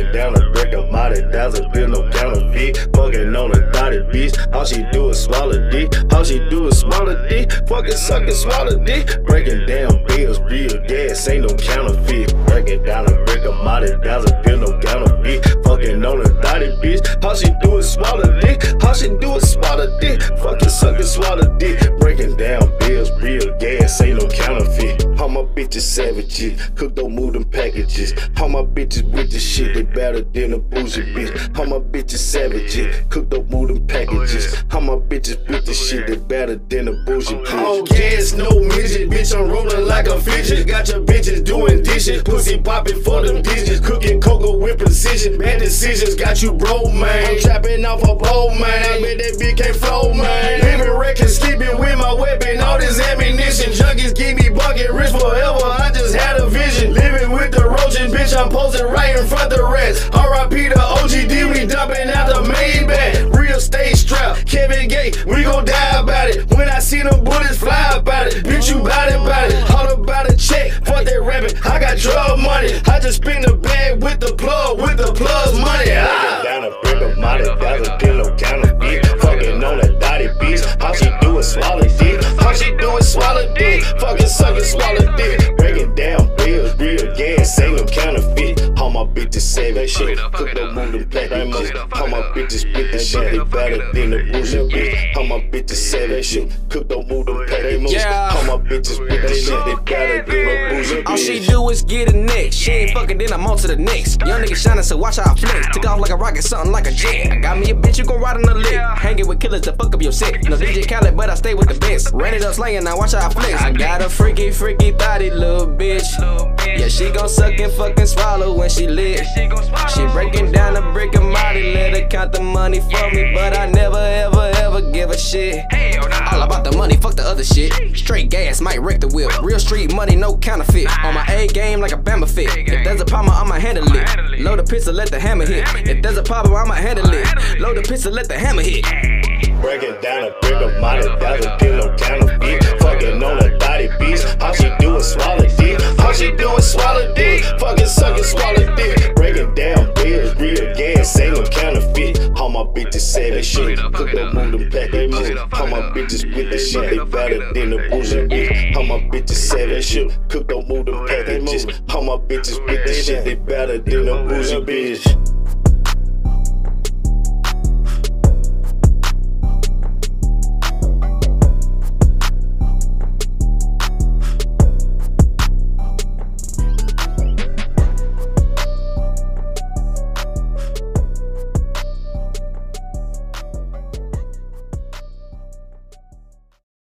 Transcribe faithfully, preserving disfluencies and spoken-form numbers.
Breaking down a brick of mighty thousand bill, no counterfeit. Fucking on a dotted bitch. All she do is swallow dick. All she do is swallow dick. Fucking suck and swallow dick. Breaking down bills, real gas, ain't no counterfeit. Breaking down a brick of mighty thousand bill, no counterfeit. Fucking on a dotted bitch. All she do is swallow dick. All she do is swallow dick. Fucking suck and swallow dick. Breaking down bills, real gas, ain't no counterfeit. All my bitches savages, cook don't move them packages. All my bitches with the shit, they better than a bougie bitch. All my bitches savages, cook don't move them packages. All my bitches with the shit, they better than a bougie bitch. Oh gas, no midget, bitch, I'm rolling like a fidget. Got your bitches doing dishes, pussy popping for them digits. Cooking cocoa with precision, bad decisions got you broke, man. I'm trapping off a pole, man. I bet that bitch can't flow, man. Living reckless, sleeping with my weapon, all this ammunition. Junkies keep me bucket rich forever, I just had a vision. Living with the roaches, bitch, I'm posting right in front of the rest. R I P to O G D, we dumping out the Maybach. Real estate strap, Kevin Gates, we gon' die about it. When I see them bullets fly about it, bitch, you bout it, bout it. All about a check, fuck that rapping, I got drug money. I just spin the bag with the plug, with the plug's money. Ah. Down a brick of money, got a deal, no counterfeit. Fucking on a dotty beach, all she do is swallow dick. All she do is swallow dick, fucking suck and swallow dick. Breaking down bills, real gas, ain't no counterfeit. All my bitches say that shit, cook don't move them packages. All my bitches with the shit, they better than the bougie bitch. All my bitches say that shit, cook don't move them packages. All my bitches with the shit, they better than the bougie bitch. All she do is get a next. She ain't fucking, then I'm on to the next. Young nigga shining, so watch how I flex. Took off like a rocket, something like a jet. I got me a bitch, you gon' ride on the lick. Hanging with killers to fuck up your set. No D J Khaled, but I stay with the best. Ran it up slanging, now watch how I flex. I got a freaky, freaky body, little bitch. Yeah, she gon' suck and fucking swallow when she lit. She breaking down a brick of mighty, let her count the money for me, but I never, ever, ever give a shit. All about the money, fuck the other shit. Straight gas, might wreck the whip. Real street money, no counterfeit. On my A game like a Bama fit. If there's a problem, I'ma handle it. Load the pistol, let the hammer hit. If there's a problem, I'ma handle it. Load the pistol, let the hammer hit. Breaking down a brick of money, got a deal, no counterfeit. Fucking on a dotty beach, all she do is swallow dick. All she do is swallow dick, fucking suck and swallow dick. Breaking down bills, real gas, ain't no counterfeit. All my bitches say that shit, cook don't move them packages. All my bitches with the shit, they better than the bougie bitch. All my bitches say that shit, cook don't move them packages. All my bitches with the shit, they better than the bougie bitch.